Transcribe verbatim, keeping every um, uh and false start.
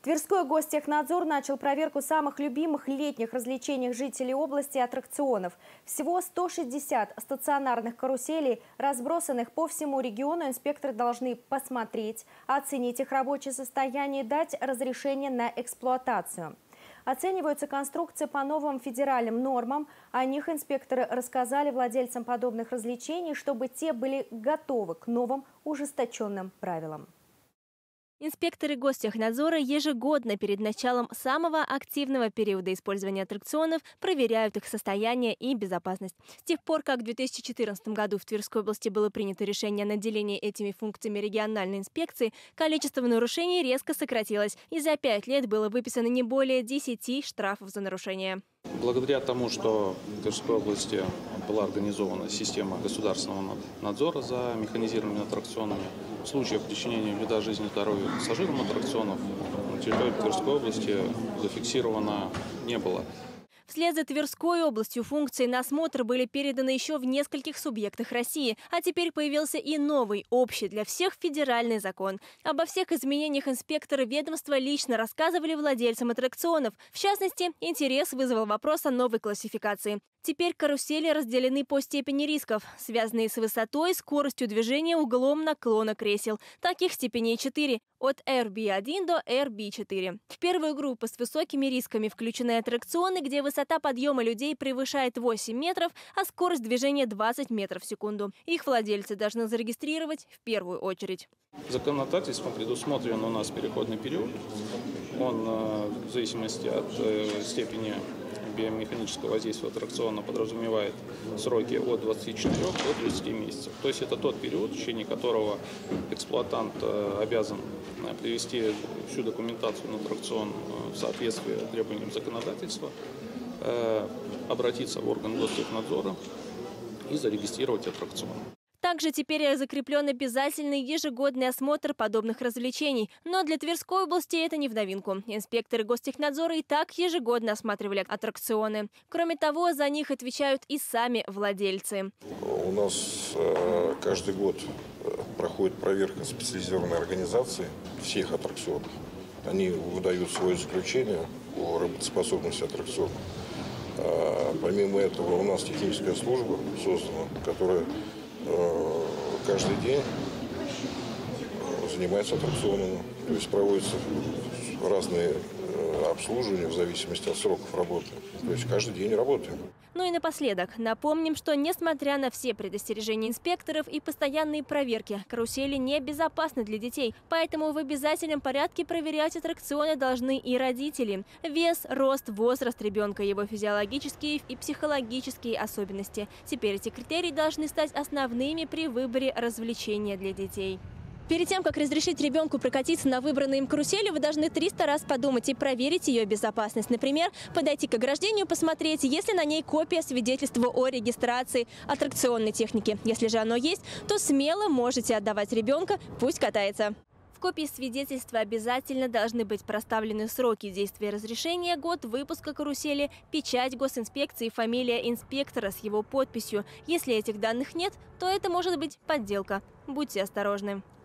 Тверской гостехнадзор начал проверку самых любимых летних развлечений жителей области аттракционов. Всего сто шестьдесят стационарных каруселей, разбросанных по всему региону, инспекторы должны посмотреть, оценить их рабочее состояние и дать разрешение на эксплуатацию. Оцениваются конструкции по новым федеральным нормам. О них инспекторы рассказали владельцам подобных развлечений, чтобы те были готовы к новым ужесточенным правилам. Инспекторы гостехнадзора ежегодно перед началом самого активного периода использования аттракционов проверяют их состояние и безопасность. С тех пор, как в две тысячи четырнадцатом году в Тверской области было принято решение о наделении этими функциями региональной инспекции, количество нарушений резко сократилось, и за пять лет было выписано не более десяти штрафов за нарушение. Благодаря тому, что в Тверской области была организована система государственного надзора за механизированными аттракционами, случаев причинения вреда жизни и здоровью пассажирам аттракционов на территории Тверской области зафиксировано не было. Вслед за Тверской областью функции на осмотр были переданы еще в нескольких субъектах России. А теперь появился и новый, общий для всех федеральный закон. Обо всех изменениях инспекторы ведомства лично рассказывали владельцам аттракционов. В частности, интерес вызвал вопрос о новой классификации. Теперь карусели разделены по степени рисков, связанные с высотой, скоростью движения, углом наклона кресел. Таких степеней четыре – от эр би один до эр би четыре. В первую группу с высокими рисками включены аттракционы, где высота подъема людей превышает восемь метров, а скорость движения двадцать метров в секунду. Их владельцы должны зарегистрировать в первую очередь. Законодательством предусмотрен у нас переходный период. Он в зависимости от степени биомеханического воздействия аттракциона подразумевает сроки от двадцати четырёх до тридцати месяцев. То есть это тот период, в течение которого эксплуатант обязан привести всю документацию на аттракцион в соответствии с требованиям законодательства, обратиться в орган гостехнадзора и зарегистрировать аттракцион. Также теперь закреплен обязательный ежегодный осмотр подобных развлечений. Но для Тверской области это не в новинку. Инспекторы гостехнадзора и так ежегодно осматривали аттракционы. Кроме того, за них отвечают и сами владельцы. У нас э, каждый год проходит проверка специализированной организации всех аттракционов. Они выдают свое заключение о работоспособности аттракциона. А, помимо этого, у нас техническая служба создана, которая каждый день занимается аттракционами, то есть проводятся разные обслуживания в зависимости от сроков работы. То есть каждый день работаем. Ну и напоследок напомним, что несмотря на все предостережения инспекторов и постоянные проверки, карусели не безопасны для детей. Поэтому в обязательном порядке проверять аттракционы должны и родители. Вес, рост, возраст ребенка, его физиологические и психологические особенности. Теперь эти критерии должны стать основными при выборе развлечения для детей. Перед тем, как разрешить ребенку прокатиться на выбранной им карусели, вы должны триста раз подумать и проверить ее безопасность. Например, подойти к ограждению, посмотреть, есть ли на ней копия свидетельства о регистрации аттракционной техники. Если же оно есть, то смело можете отдавать ребенка, пусть катается. В копии свидетельства обязательно должны быть проставлены сроки действия разрешения, год выпуска карусели, печать госинспекции, фамилия инспектора с его подписью. Если этих данных нет, то это может быть подделка. Будьте осторожны.